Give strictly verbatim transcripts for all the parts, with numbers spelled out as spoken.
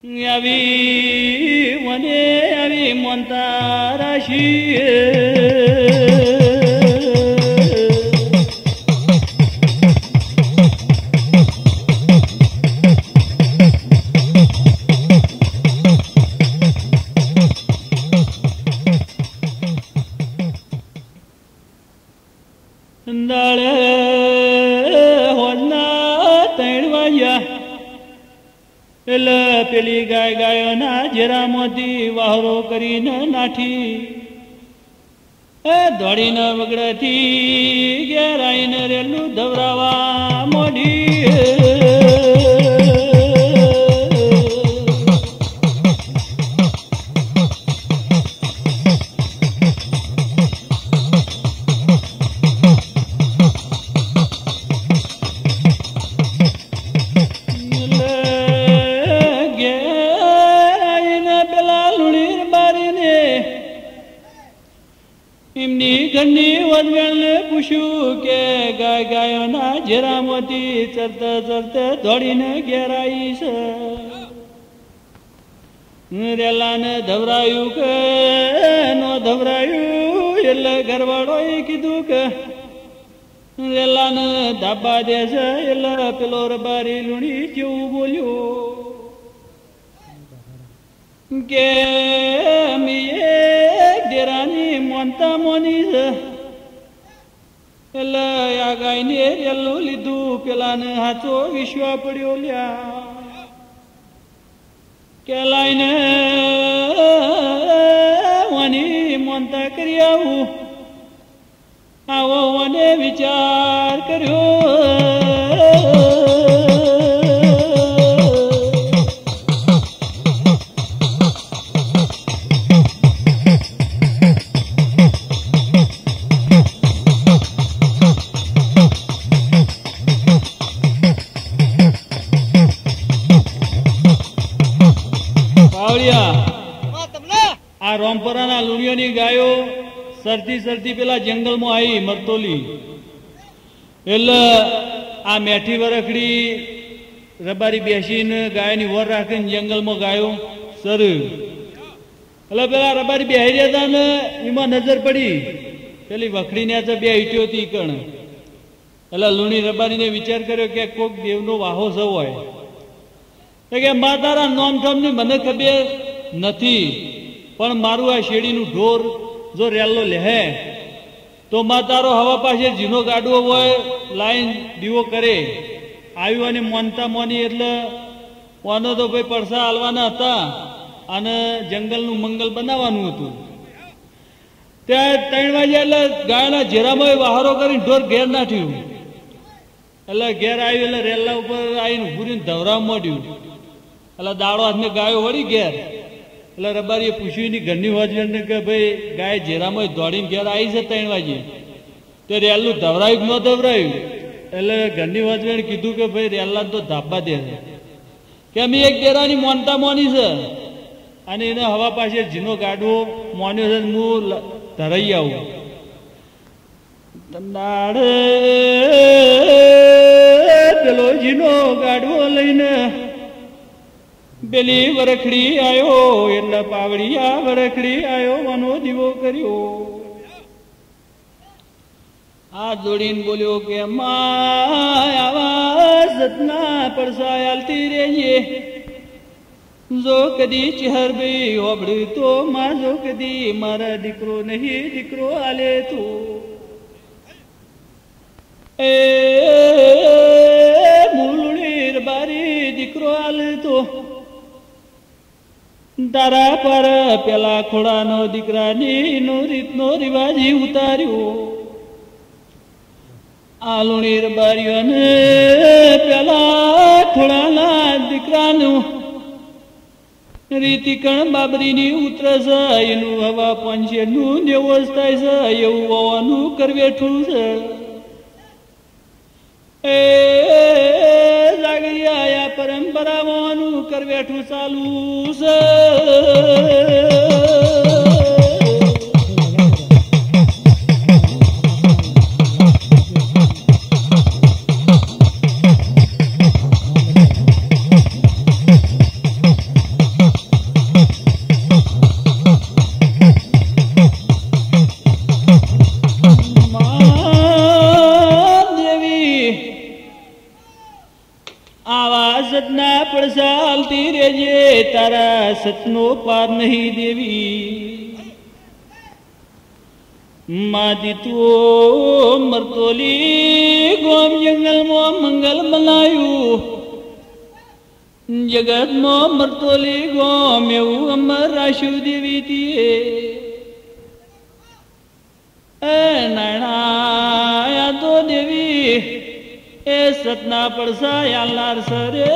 આવી મને આવી મોનતા રાશી દાળે હોજના ત્રણ વાગ્યા એટલે પેલી ગાય ગાયોના જેરામાંથી વાહરો કરીને નાઠી એ દોડીને વગડેથી ઘેર આવીને રેલું ધવરાવા મોડી એમની ઘરની વનવેણને પૂછ્યું કે ગાય ગાયોના જેરામાંથી ચરતે ચરતે દોડીને ઘેર આવી છે રેલાને ધવરાયું કે નો ધવરાયું એટલે ઘરવાળોએ કીધું કે રેલાને ધાબા દે છે એટલે પેલો રબારી લુણી જેવું બોલ્યું કે મીએ ડેરાની મોનતા મોની છે એટલે આ ગાયને રેલું લીધું પેલાને હાથો વિશ્વા પડ્યો લ્યા કે લાઈને વાની મોનતા કરી આવું આવો મને વિચાર કર્યો આ રોમપરાના લુણિયોની ગાયો સરતી સરતી પેલા જંગલમાં આવી મરતોલી એટલે આ મેઠી વરખડી રબારી બેસીને ગાયની વર રાખીને જંગલમાં ગાયો સર એટલે પેલા રબારી બેહી રહ્યા હતા ને એમાં નજર પડી પેલી વખડીને બે ઈટ્યો હતી કણ એટલે લુણી રબારીને વિચાર કર્યો કે કોક દેવનો વાહો સૌ હોય કે મા તારા નોમ ઠોમની મને ખબર નથી પણ મારું આ શેડીનું ઢોર જો રેલો લેહે તો મા તારો હવા પાસે જીનો ગાડવો હોય લાઈન દીવો કરે આવ્યું અને મોનતા મોની એટલે ઓનો તો ભાઈ પડસા હાલવાના હતા અને જંગલનું મંગલ બનાવવાનું હતું ત્યાં ત્રણ વાગ્યા એટલે ગાયના જેરામાં વહારો કરીને ઢોર ઘેર નાખ્યું એટલે ઘેર આવ્યું એટલે રેલા ઉપર આવીને ભૂરીને ધવરાવ માંડ્યું એટલે દાડો હાથને ગાયો વળી ઘેર એટલે રબારીએ પૂછ્યું એની ઘરની વાજવેણને કે ભાઈ ગાય જેરામાં દોડીને ઘેર આવી છે ત્રણ વાગે તો રેલું ધવરાયું ન ધવરાયું એટલે ઘરની વાજવેણ કીધું કે ભાઈ રેલા તો ધાબા દે છે કે અમે એક ડેરાની મોનતા મોની છે અને એને હવા પાસે જીનો ગાડવો મોન્યો છે હું ધરાઈ આવું દાડે પેલો જીનો ગાડવો લઈને પેલી વરખડી આવ્યો એટલે પાવડિયા વરખડી આવ્યો મનો દીવો કર્યો આ જોડીને બોલ્યો કે માય આવા સતના પડસાય હાલતી રેજે જો કદી ચહેર ભાઈ હોબડ્યું તો માં જો કદી મારા દીકરો નહીં દીકરો હાલે તો એ મૂલડી રબારી દીકરો હાલે તો તારા પર પેલા ખોડાનો દીકરાની નો રીતનો રિવાજી ઉતાર્યો આ લુણી રબારીઓને પેલા ખોડાના દીકરાનું રીતિકણ બાબરીની ઉતરે છે એનું હવા પંચેનું નેવસ થાય છે એવું હોવાનું કરવેઠું છે એ જાગરિયા પરંપરાઓનું કરવેઠું ચાલુ છે વાળી રેજે તારા સચનો પાર નહીં દેવી માદી તું મરતોલી ગોમ જંગલમાં મંગલ બનાયું જગતમાં મરતોલી ગોમ એવું અમર રાશુ દેવી તીએ એ નાણા તો દેવી એ સતના પડસા યાલનાર સરે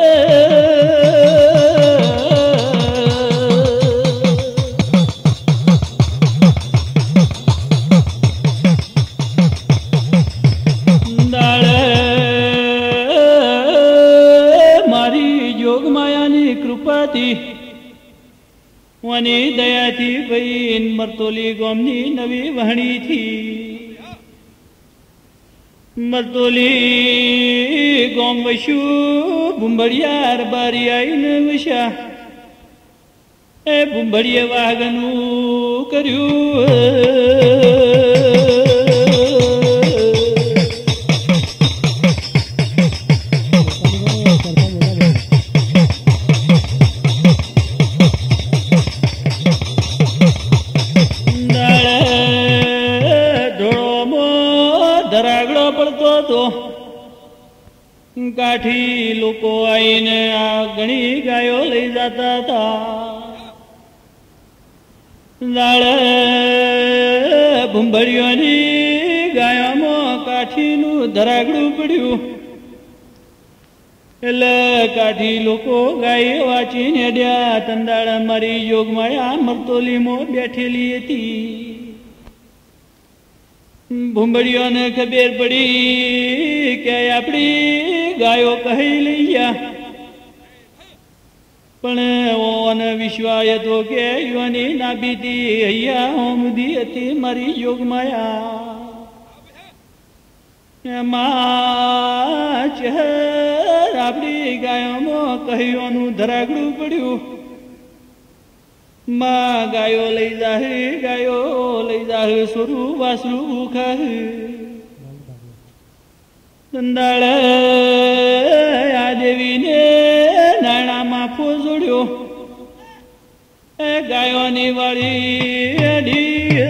દાડે મારી જોગ માયાની કૃપાથી વાની દયાથી ભાઈ મરતોલી ગોમની નવી વહણી થી મરતોલી ગોમ વસ્યું ભૂંભળિયાર બારી આઈને વસ્યા એ ભૂંભળીએ વાગનું કર્યું કાઠી લોકો આવીને આ ઘણી ગાયો લઈ જતા હતા દાડે ભૂંભળીઓની ગાયોમાં કાઠીનું ધરાગડું પડ્યું એટલે કાઠી લોકો ગાય વાંચીને અડ્યા તંદાળ મારી યોગમાયા મરતોલીમાં બેઠેલી હતી ભૂંભળીઓને ખબર પડી કે આપણી ગાયો કહી લઈ ગયા પણ ઓન વિશ્વાય તો કે યોની ના બીતી હૈયા હોમદી હતી મારી યોગમાયા એમાં ચહેર આપણી ગાયોમાં કહ્યોનું ધરાગડું પડ્યું માં ગાયો લઈ જાહે ગાયો લઈ જાહે સોરું વાસરું ખાહ દંદાળ આ દેવીને નાણામાં ફોજોડ્યો એ ગાયોની વાળી અડી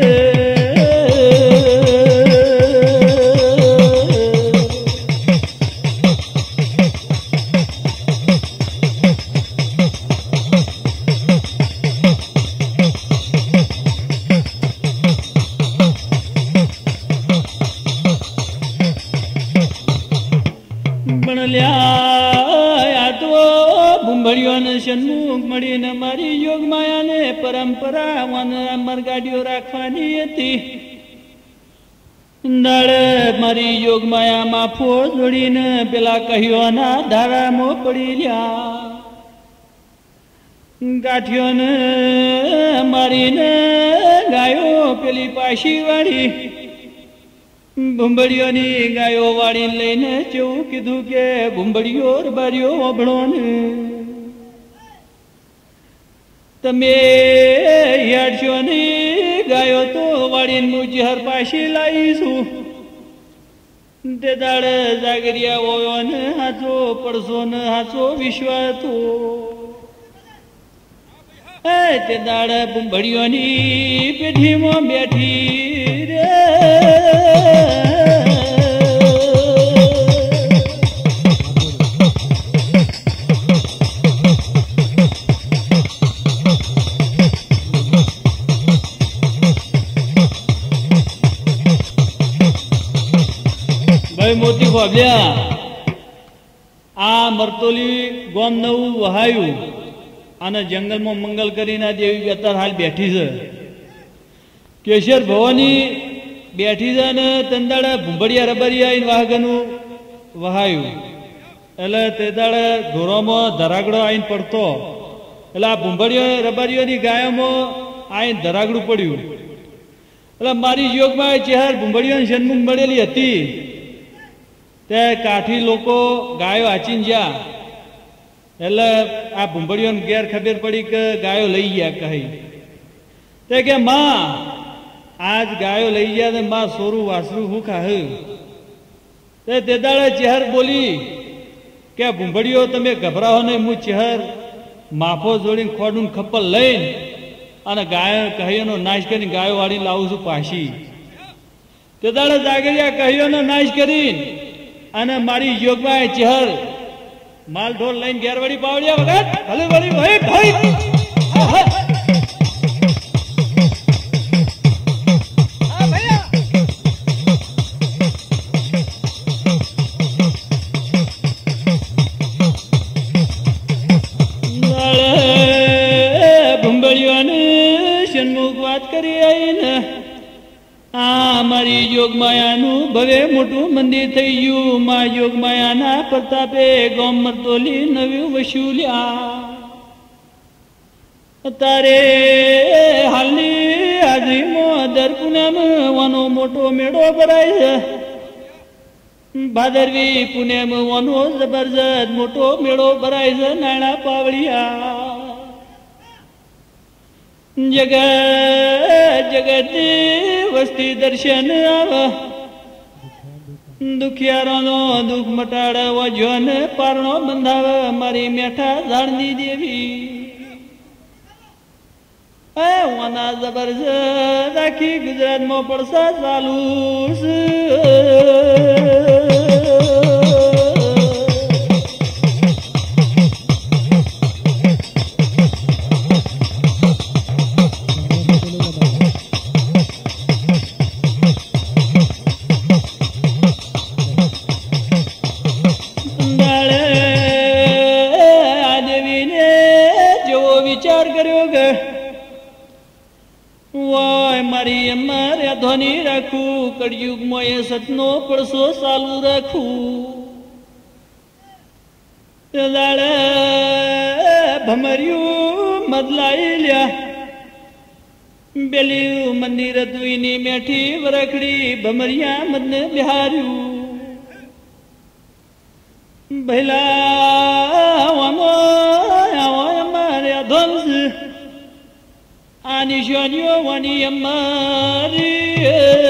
સન્મુખ મળીને મારી યોગ માયાને પરંપરા અમર ગાડીઓ રાખવાની હતી દાડે મારી યોગ માયામાં ફોજ જોડીને પેલા કહ્યોના ધારામાં પડી રહ્યા ગાંઠિયોને મારીને ગાયો પેલી પાછી વાળી ભૂંભળીઓની ગાયો વાળી લઈને જેવું કીધું કે ભૂંભળીઓ બારીઓ ઓભળો ને તમે યાડશો ને ગાયો તો વાળીને હું જહર પાછી લાવીશું તે દાડે જાગરિયા હોયો ને હાચો પડશો ને હાચો વિશ્વાસ તો એ તે દાડે ભૂંભળીઓની પેઢીમાં બેઠી રે મોતી ખોબ્યા આ મરતોલી ગોમ નવું વહાયું અને જંગલમાં મંગલ કરીને દેવી અત્યારે હાલ બેઠી છે કેશર ભવાની બેઠી છે ને તંદાડા ભૂંભળિયા રબરિયા આવીને વાહગનું વહાયું એટલે તે દાડે ધોરોમાં ધરાગડો આવીને પડતો એટલે આ ભૂંભળીઓ રબરીઓની ગાયોમાં આવીને ધરાગડું પડ્યું એટલે મારી યોગમાં ચહેર ભૂંભળીઓની સન્મુખ મળેલી હતી તે કાઠી લોકો ગાયો આચીને જ્યાં એટલે આ ભૂંભળીઓને ઘેર ખબર પડી કે ગાયો લઈ ગયા કહી તે કે માં આજ ગાયો લઈ ગયા તો માં સોરું વાસરું હું ખાહ તે તે દાડે ચહેર બોલી કે ભૂંભળીઓ તમે ગભરાવો નહીં હું ચહેર માફો જોડીને ખોડું ખપ્પલ લઈને અને ગાયો કહીઓનો નાશ કરીને ગાયો વાળીને લાવું છું પાછી. તે દાડે જાગરિયા કહીઓનો નાશ કરીને અને મારી યોગમાં ચહેર માલ ઢોલ લઈને ઘેર વળી પાવડિયા વગર ભલે વળી ભાઈ ભાઈ મારી યોગમાયાનું ભવે મોટું મંદિર થઈ ગયું. મા યોગમાયાના પ્રતાપે ગોમ મરતોલી નવ્યું વસૂલ્યા. તારે હાલની હાજરીમાં દર પૂનમ વાનો મોટો મેળો ભરાય છે. ભાદરવી પૂનમ વાનો જબરજસ્ત મોટો મેળો ભરાય છે. નાણા પાવડિયા જગત જગત વસ્તી દર્શન આવ દુખિયારોનો દુઃખ મટાડવો જોન પારણો બંધાવ મારી મેઠા ઝાડની દેવી. વાના જબરજસ્ત આખી ગુજરાતમાં પડસા ચાલુ છે. મારી અમારે ધ્વનિ રાખું કળિયુગમાં એ સતનો પડસો ચાલુ રાખું. દાડે ભમર્યું મદલાઈ લ્યા બેલ્યું મંદિર દુઈની મેઠી વરખડી ભમરિયા મદને બિહાર્યું. ભેલા અમારે ધ્વંસ આ નિશાનીઓ વાની અમારી.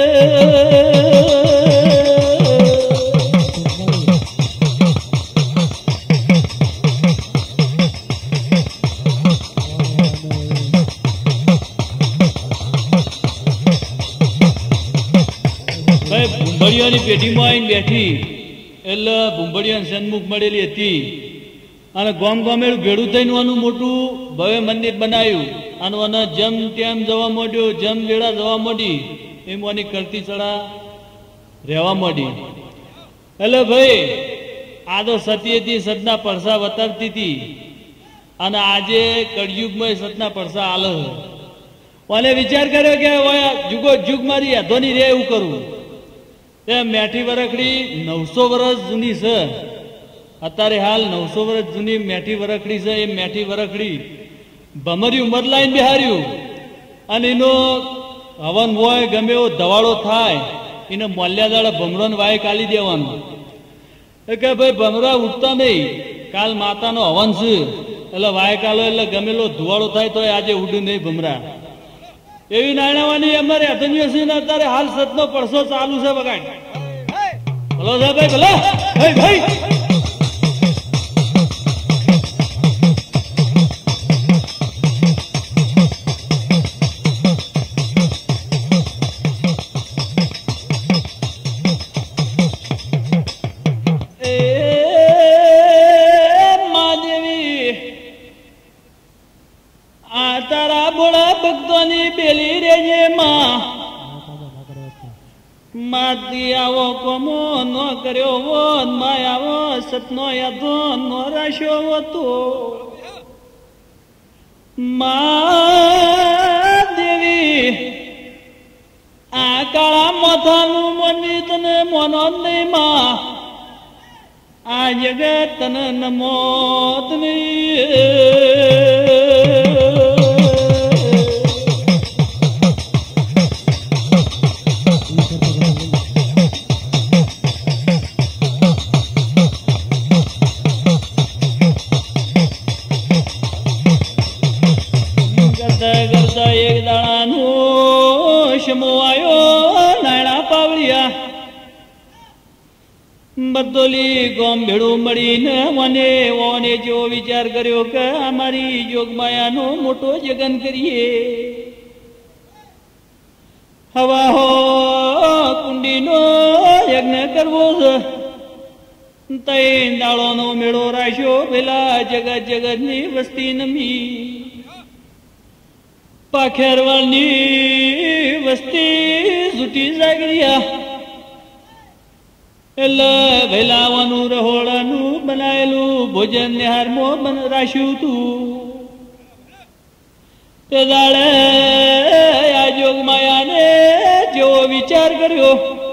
ભૂંભળિયાની પેઢીમાં આવીને બેઠી એટલે ભૂંભળિયા સન્મુખ મળેલી હતી અને ગોમ ગોમેળું ભેડું થઈને આનું મોટું ભવ્ય મંદિર બનાવ્યું. આનું જમ તેમ જવા માંડ્યું, જમ વેળા જવા માંડી, એમ આની કરતી ચડા રહેવા માંડી. એટલે ભાઈ આ તો સતી હતી, સતના પરસા વતાવતી હતી અને આજે કળયુગમાં સતના પરસા આલ. અને વિચાર કર્યો કે જુગો જુગ મારી અધોની રે એવું કરવું. તે મેઠી વરખડી નવસો વર્ષ જૂની છે. અત્યારે હાલ નવસો વર્ષ જૂની મેઠી વરખડી છે. એ મેઠી વરખડી ભમર્યું મદ લાઈને બિહાર્યું અને એનો હવન હોય ગમે એવો ધવાળો થાય એને મોલ્યા દાડા ભમરોને વાય કાલી દેવાનો. કે ભાઈ ભમરા ઉઠતા નહીં, કાલ માતાનો હવન છે એટલે વાય કાલો એટલે ગમેલો ધુવાળો થાય તો આજે ઉડ્યું નહીં ભમરા. એવી નાણાવાની અમારે અધન્યો છે ને અત્યારે હાલ સતનો પડસો ચાલુ છે. બગાડ ભલો છે ભાઈ, ભલો ભાઈ ભાઈ. માતી આવો કોમો ન કર્યો હો માયાવો સતનો યાદો ન રાશ્યો હતો. મા દેવી આ કાળા માથાનું મોની તને મોનો નહીં માં. આ જગત તને નમો મરતોલી ગોમ ભેળું મળીને મને ઓને જેવો વિચાર કર્યો કે અમારી જોગમાયાનો મોટો જગન કરીએ. હવા હો કુંડીનો યજ્ઞ કરવો છે. તૈન દાળોનો મેળો રાખ્યો પેલા જગત જગતની વસ્તી નમી. પાખેરવાળની વસ્તી જૂટી જાગરિયા એટલે ભેલાવાનું રહોડાનું બનાયેલું ભોજન નિહારમાં રાખ્યું તું. તે દાડે આ જોગમાયાને જેવો વિચાર કર્યો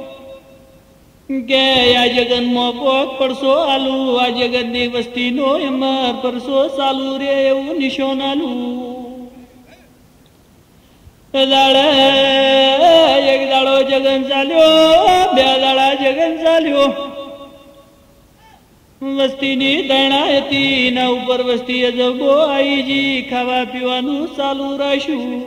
કે આ જગતમાં કોક પરસો આલુ આ જગતની વસ્તીનો એમાં પરસો ચાલુ રે એવું નિશાન આલુ. દાડે એક દાડો જગન ચાલ્યો, બે દાડા જગન ચાલ્યો. વસ્તીની દૈણા હતી એના ઉપર વસ્તી અજબો આઈજી ખાવા પીવાનું ચાલુ રાખ્યું.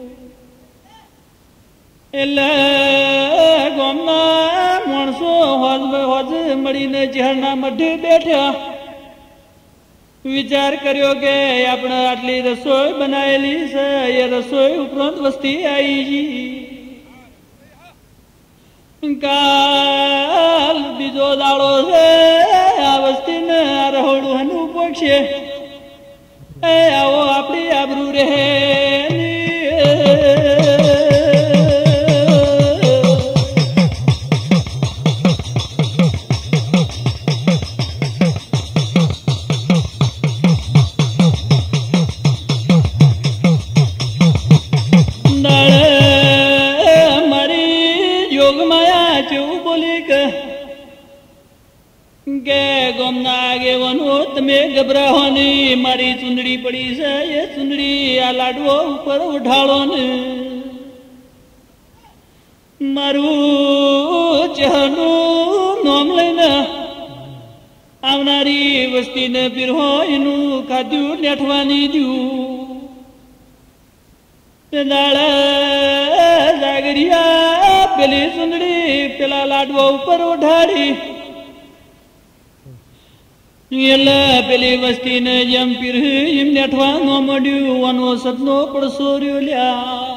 એટલે ગામના માણસો હોજ હોજ મળીને ઝેરના મઢે બેઠા. વિચાર કર્યો કે આપણે આટલી રસોઈ બનાવેલી છે એ રસોઈ ઉપરાંત વસ્તી આવી ગઈ. કાલ બીજો દાડો છે આ વસ્તીને આ રહોડું હનું પોકશે. એ આવો આપણી આબરૂ રહે. કે ગોમના આગેવાનો તમે ગભરાવો નહીં, મારી ચૂંદડી પડી છે એ ચૂંદડી આ લાડવો ઉપર ઉઠાડો ને. મારું ચહેરનું નામ લઈને આવનારી વસ્તીને પીરહો એનું ખાધું નેઠવાની દ્યું. દાડે જાગરિયા પેલી ચૂંદડી પેલા લાડવા ઉપર ઉઠાડી. એટલે પેલી વસ્તીને જેમ પીર એમ નેઠવા ન મળ્યું. વાનો સતનો પડસો રહ્યો લ્યા.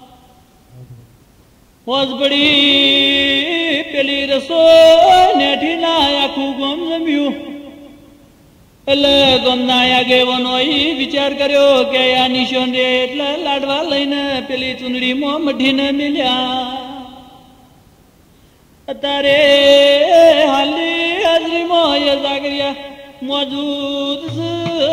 હોજ પડી પેલી રસોઈ નેઠી ના આખું ગોમ જમ્યું. એટલે ગોમના આગેવાનો વિચાર કર્યો કે આ નિશાન રે એટલે લાડવા લઈને પેલી ચૂંદડીમાં મઢીને મિલ્યા. અત્યારે હાલી હાજરીમાં એ જાગરિયા મોજૂદ છે.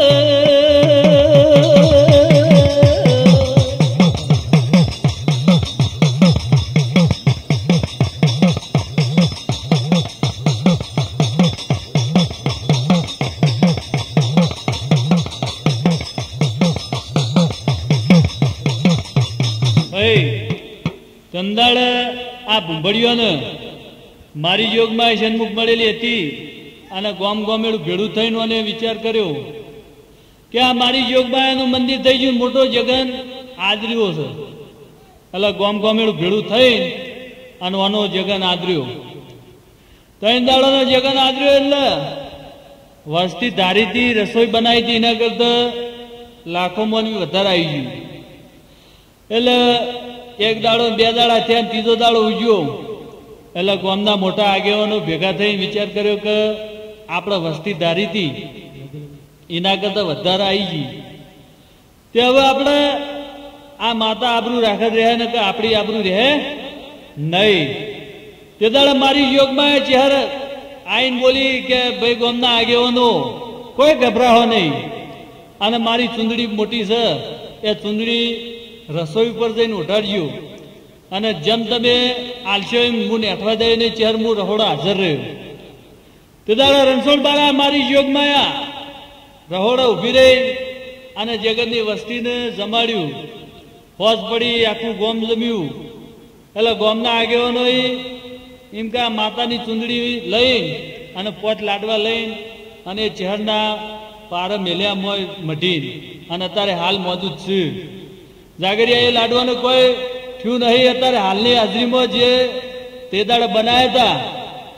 ચંદાળ આ ભૂંભળીઓને મારી યોગમાં સન્મુખ મળેલી હતી અને ગોમ ગોમેડું ભેળું થઈને અને વિચાર કર્યો કે આ મારી યોગબાયાનું મંદિર થઈ ગયું, મોટો જગન આદર્યો છે. એટલે ગોમ ગોમેડું ભેળું થઈને અને આનો જગન આદર્યો. ત્રણ દાડોનો જગન આદર્યો એટલે વસ્તી ધારીથી રસોઈ બનાવી હતી એના કરતા લાખોમાં વધારે આવી ગયું. એટલે એક દાડો બે દાડા થયા, ત્રીજો દાડો ઉજ્યો. એટલે ગામના મોટા આગેવાનો ભેગા થઈને વિચાર કર્યો કે આપણે વસ્તી ધારી હતી એના કરતા વધારે આવી ગઈ. તે હવે આપણે આ માતા આબરૂ રાખત રહે ને કે આપણી આબરૂ રહે નહીં. તે દાડે મારી યોગમાં ચહેર આઈને બોલી કે ભાઈ ગામના આગેવાનો કોઈ ગભરાવો નહીં અને મારી ચૂંદડી મોટી છે એ ચૂંદડી રસોઈ ઉપર જઈને ઉઠાડજો અને જેમ તમે આલશો એમ હું નેઠવા દઈને ચહેર હું રહોડા હાજર રહ્યો. તે દાડા રણછોડબારા મારી યોગમાયા રહોડા ઊભી રહી અને જગતની વસ્તીને જમાડ્યું. ફોજ પડી આખું ગોમ જમ્યું. એટલે ગોમના આગેવાનોએ એમ કે માતાની ચૂંદડી લઈને અને પોટ લાડવા લઈને અને ચહેરના પારા મેલ્યા મોય મઢીને અને અત્યારે હાલ મોજૂદ છે. જાગરિયા એ લાડવાનું કોઈ થયું નહીં. અત્યારે હાલની હાજરીમાં જે તે દાડે બનાવ્યા હતા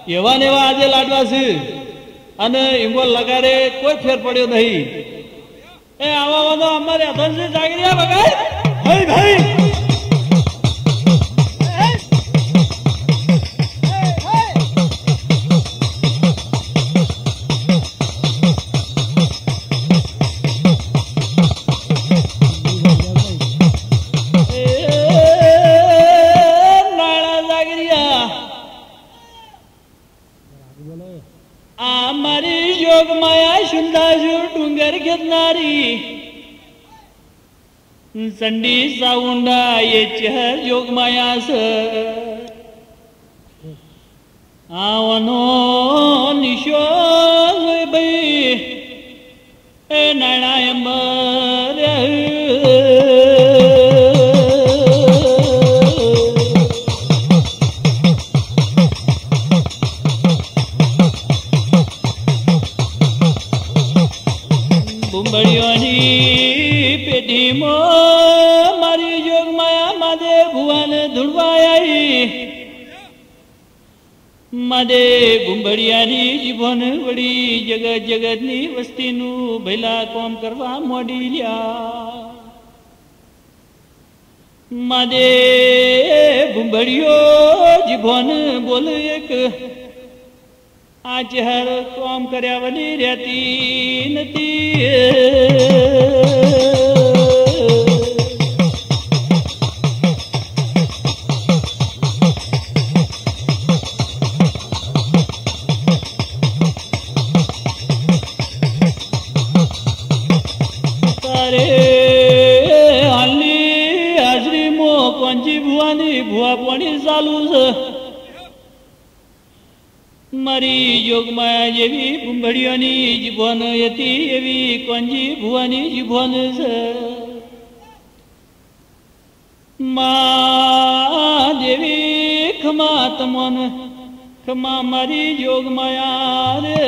એવા ને એવા આજે લાડવા છે અને એમાં લગારે કોઈ ફેર પડ્યો નહીં. એ આવા અમારે અધરથી જાગરિયા બગાડ ભાઈ ભાઈ संडी सावुंडा ये चहर योग मायास आवनो निशो भाई ए नारायण बुंबड़ियोनी पेटी मो मारी जोग माया मादे भुवन धुड़वाई मादे बुंबड़ियानी जीवन वड़ी जगत जगत नी वस्ती नु भैला कोम करवा मोडी लिया मादे बुंबड़ियो जीवन बोल एक आज हर कोम कर्या वनी रहती नती भुआ पानी चालू मारी योग माया जेवी बुंबड़ियोनी जीवन यती एवी कोंजी भुवानी जीवन मा देवी खमा तमन खमा मारी योग माया रे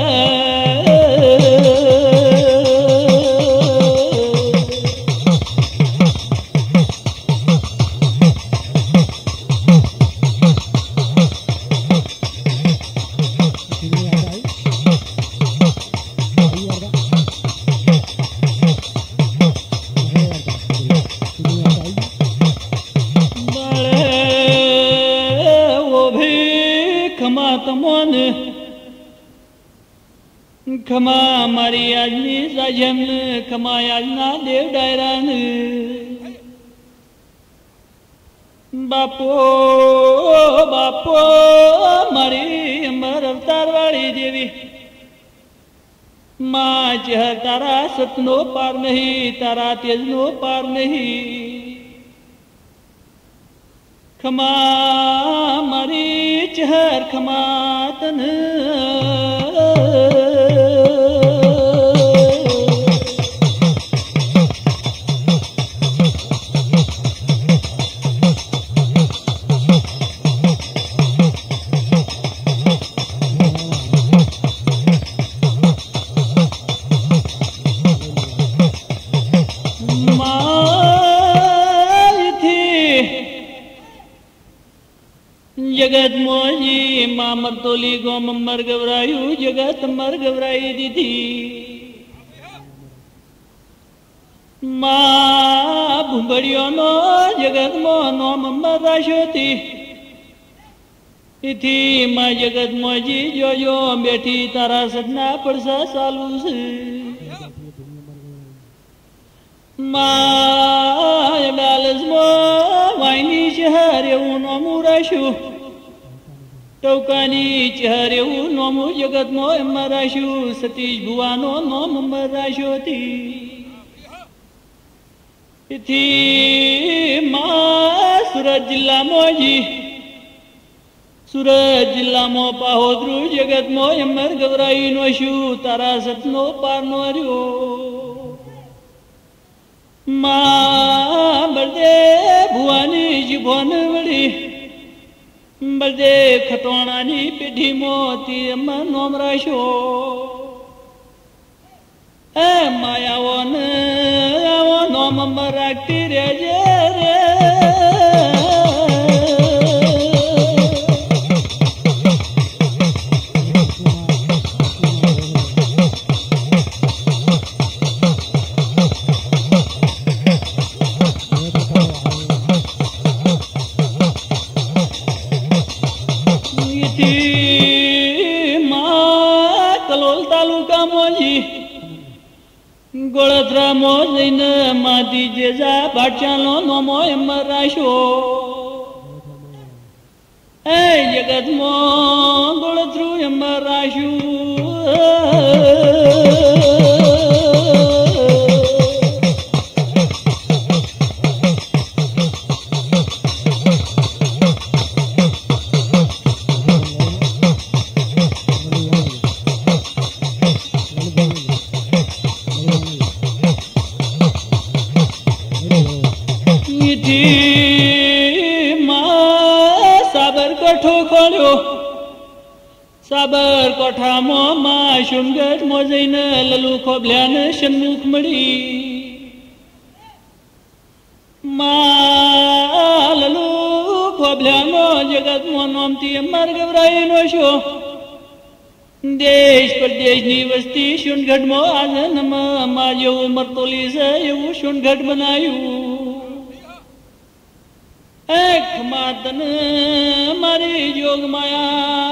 खमा मारी आजनी साजन खमा आजना देव डायरान बापो बापो मारी अमर अवतार वाली देवी माँ चहर तारा सतनो पार नहीं तारा तेजनो पार नहीं खमा मारी चहर खमा तन जगत मोजी माँ मरतोली गो मर घबरायू जगत मर घबराई दीदी माँ भुंबड़ियों नो जगत मो नो मम्मर राशोती इथी माँ जगत मोजी जो जो बैठी तारा सदना परसा सालू से माँ डालस मो वाइनी शहर यू नो मुराशु टौकानी चहरे नोमु जगत मो मराशु सतीश भुवानो नोम मराशोती इथी माँ सूरत जिला मोजी सूरत जिला मो पाहोद्रु जगत मो मर घबराई नोशु तारा सतनो पार नो रियो माँ बड़े भुवानी जीवन बड़ी बलदे खटोणानी पीढ़ी मोती नोम राशो ए मायावन नोम मराठी रे जे रे माती जेजा भाटचालो नोमो एमर राशो ए जगत मो गोळथ्रु एमर राशु साबर कोठा मो मा शुंगट मोजैन ललू खोबल्यान शनमुख मडी मा ललू खोबल्यान जगत मो नोमती अमर गवराई नोशो देश प्रदेश नी वस्ती शुंगट मो आज नम मा जो मरतोली से यू शुंगट बनायू एक मातन मारी जोग माया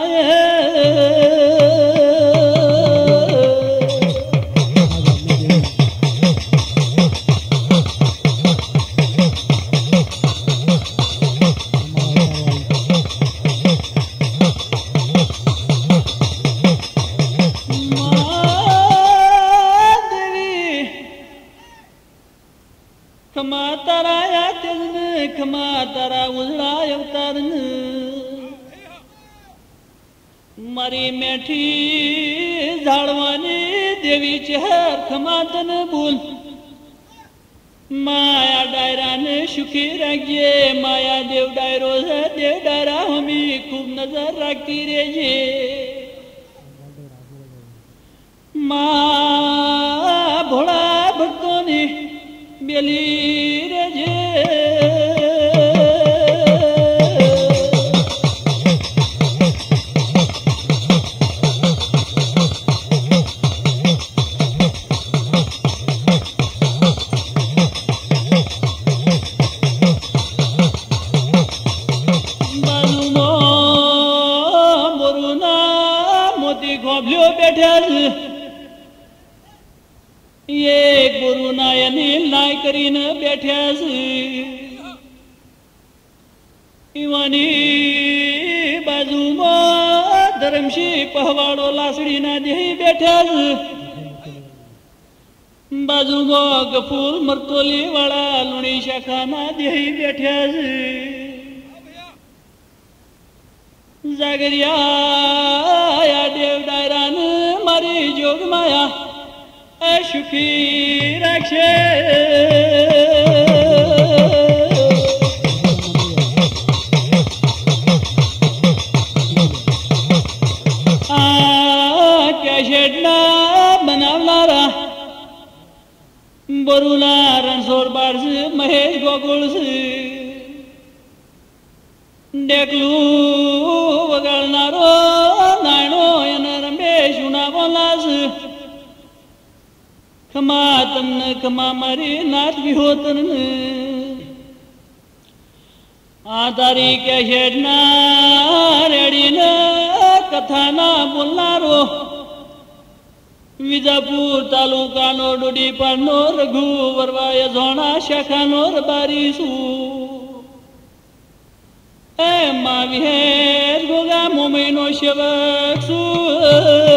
खमा तारा या तेजन खमा तारा उजड़ा अवतारन मारी मेठी झाड़वानी देवी चहर खमा तन भूल माया डायरा ने सुखी रखिए माया देव डायरो है देव डायरा हमें खूब नजर रखती रहिए माँ भोला भक्तों ने बेली रजे बालूमो मोरुना मोती खोबलियो बैठा ये गुरु नायनी नाय करीन बैठ्यास इवानी बाजू में धर्मशी पहवाड़ो लासड़ी ना दे बैठ्यास बाजू में गफूल मरतोली वाला लुणी शाखा ना दे बैठ्यास जागरिया या देव डायरान मारी जोग माया सुखी रखे क्या शेडना बनावनारा बरुला रणसोर बार्स महेश गोकुल्स डेकलू वगाळनारो नायणो एन रमेश उनावलास खमा तन खमा मारी नाथ विहोतन आधारी के शेडना रेडी न कथा ना बोलनारो विजापूर तालुका नो डोडी पानो रघु वरवाय झोणा शाखा नो बारीसू ए मा विहेर गोगा मोमेनो शवक सू